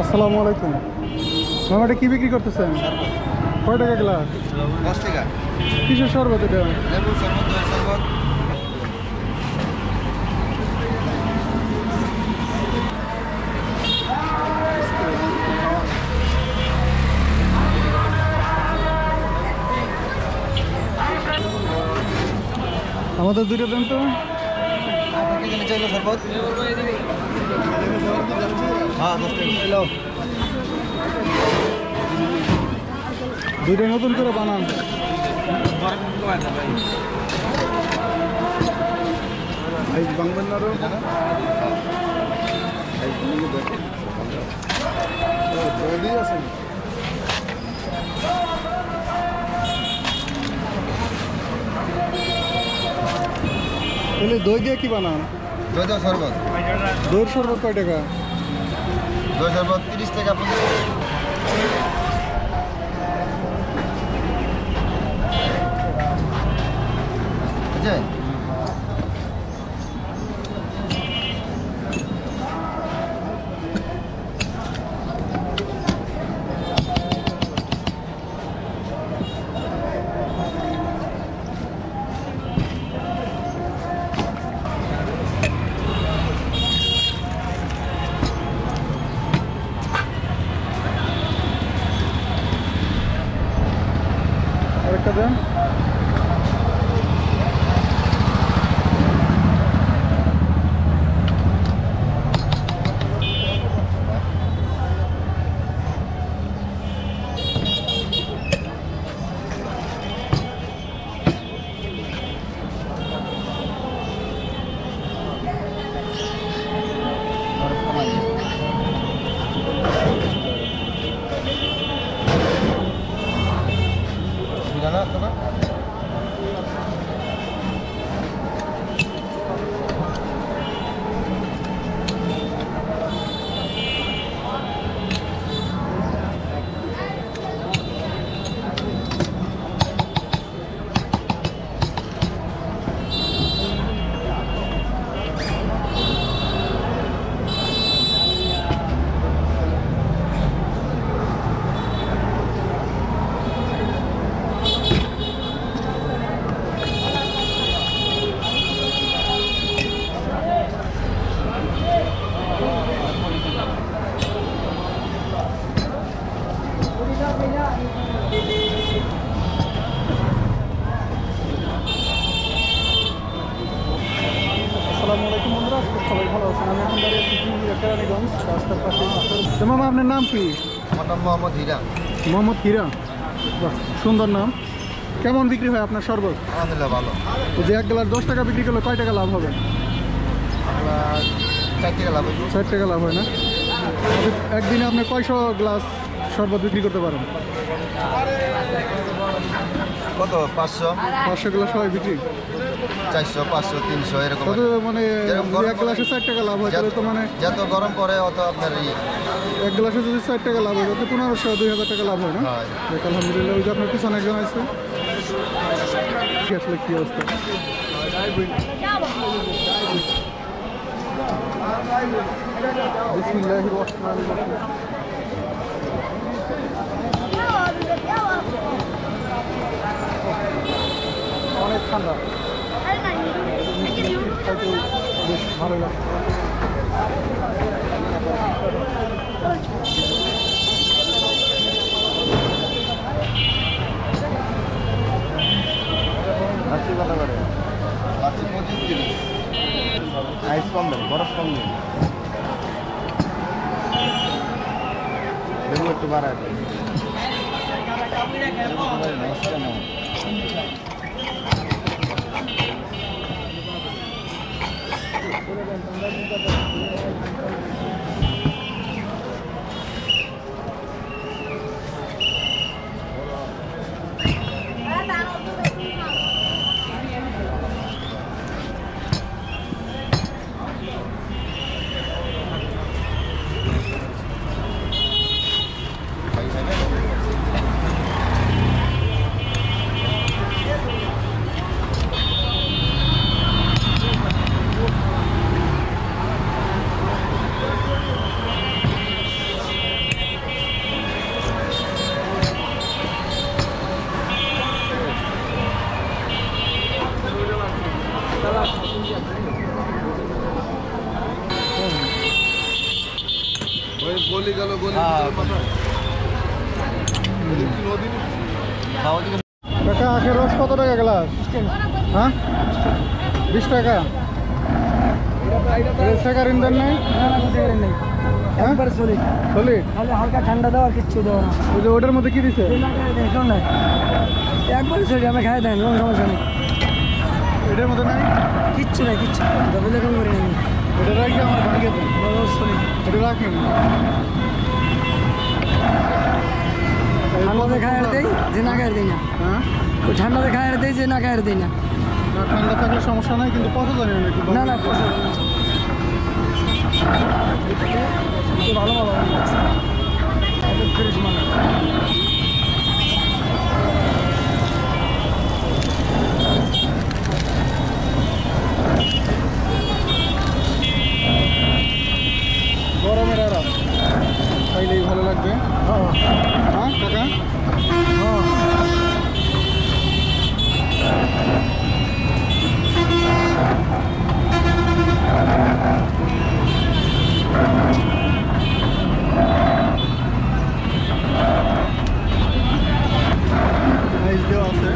আসসালামু আলাইকুম। মামা এটা কি বিক্রি করতেছেন? কয় টাকা গ্লাস? 10 টাকা। কিসের শরবত এটা? লেবুর শরবত, দই শরবত। আমাদের দুইটা দেন তো। আপনাকে জন্য চাইলো শরবত? হ্যাঁ 10 টাকা কিলো। দুইটা নতুন করে বানান। আইস বাংবেন না রো? দই আছে? তাহলে দই দিয়ে কি বানান? দই দাও শরবত। দইয়ের শরবত কয় টাকা? দই শরবত 30 টাকা 50 টাকা। বুঝছেন? আরেকটা দেন। ঠিকানা তোমার? আসসালামু আলাইকুম বন্ধুরা, সবাই ভালো আছেন? আমি এখন দাঁড়িয়ে আছি কেরানীগঞ্জ রাস্তার পাশে। তো মামা আপনার নাম কি? আমার নাম মোহাম্মদ হীরা। মোহাম্মদ হীরা, বাহ সুন্দর নাম। কেমন বিক্রি হয় আপনার শরবত? আলহামদুলিল্লাহ ভালো। যে এক গ্লাস 10 টাকা বিক্রি করলে কয় টাকা লাভ হবে? আমরা 4 টাকা লাভ হইব। 60 টাকা লাভ হয় না? একদিনে আপনি কয়শো গ্লাস শরবত বিক্রি করতে পারেন? কত? 500, 500 গ্লাস হয় বিক্রি? 400, 500, 300 এরকম। কত মানে এক গ্লাসে 60 টাকা লাভ হয় তাহলে তো মানে যত গরম পড়ে অত আপনার এক গ্লাসে যদি 60 টাকা লাভ হয় তাহলে 1500 2000 টাকা লাভ হয় না? দেখ আলহামদুলিল্লাহ। ওই যে আপনার পিছনে একজন আছে, আসলে কি অবস্থা? বিসমিল্লাহির রহমানির রহিম। অনেক ঠান্ডা, বেশ ভালো লাগছে। লাচ্ছি কত করে? লাচ্ছি 25 কিলো। আইস কম দেন, বরফ কম দেন। লেবু একটু বাড়ায় দেন। গলি গেল কাকা আখের রস কত টাকা গ্লাস? হ্যাঁ 20 টাকা। টাকার ইন্ধন নেই? একবার সলিড সলিড খালি হালকা ঠান্ডা দাও আর কিচ্ছু দাও না। ওই যে ওটার মধ্যে কি দিছে? একবার সলিড আমি খাই দেন, কোনো সমস্যা নেই। এটার মধ্যে নাই কিচ্ছু নাই, কিচ্ছু তবে দেখুন করি না। এটা রাখি আমার ভাগে দেন, সলিড এটা রাখেন। ঠান্ডাতে খায় দেই যে না খায় দেই না। হ্যাঁ ওই ঠান্ডাতে খায় দেই যে না খায় দেই না। না ঠান্ডা থাকলে সমস্যা নাই, কিন্তু পচা জানি না একটু। না না ভালো ভালো ফ্রেশ মাল। গরমের আরাম খাইলেই ভালো লাগবে। হ্যাঁ কাকা আইস দেওয়া আছে।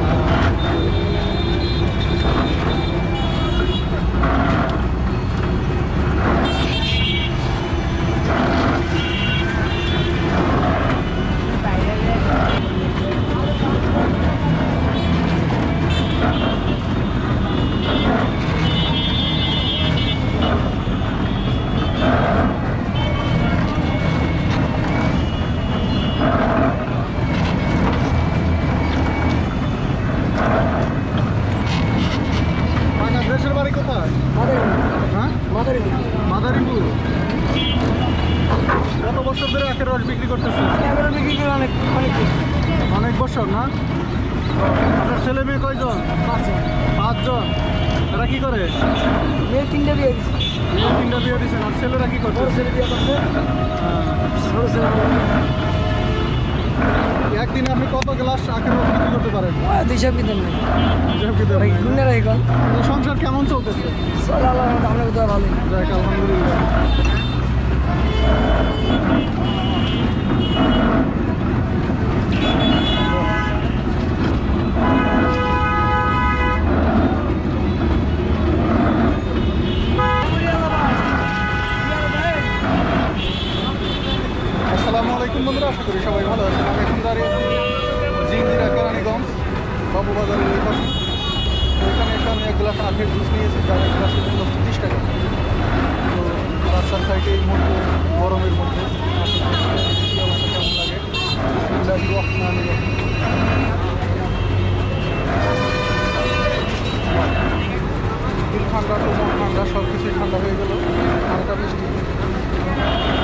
দেশের বাড়ি কোথায়? হ্যাঁ মাদারীপুর। কত বছর ধরে আখের রস বিক্রি করতেছে? বিক্রি করে অনেক অনেক অনেক বছর না? আপনার ছেলে মেয়ে কয়জন? 5 জন। তারা কি করে? মেয়ে 3টা বিয়ে দিচ্ছে। মেয়ে 3টা বিয়ে দিচ্ছেন, আর ছেলেরা কি করছে? ছেলে বিয়ে করছে। একদিনে আপনি কত গ্লাস আখের রস বিক্রি করতে পারেন? 200 কিনতে নেই সংসার কেমন চলতেছে? আমরা তো ভালোই। যাক আলহামদুলিল্লাহ। আসসালামু আলাইকুম বন্ধুরা, আশা করি সবাই ভালো আছেন। আমি এখন দাঁড়িয়ে আছি জিঞ্জিরা কেরানীগঞ্জ বাবুবাজারের এই পাশে। তো এখানে এসে আমি 1 গ্লাস আখের জুস নিয়েছি, যার 1 গ্লাসের জন্য 30 টাকা। তো রাস্তার সাইডে এই মুহূর্তে গরমের মধ্যে কী অবস্থা কেমন লাগে দিল ঠান্ডা, কোমর ঠান্ডা, সব কিছুই ঠান্ডা হয়ে গেল। হালকা বৃষ্টি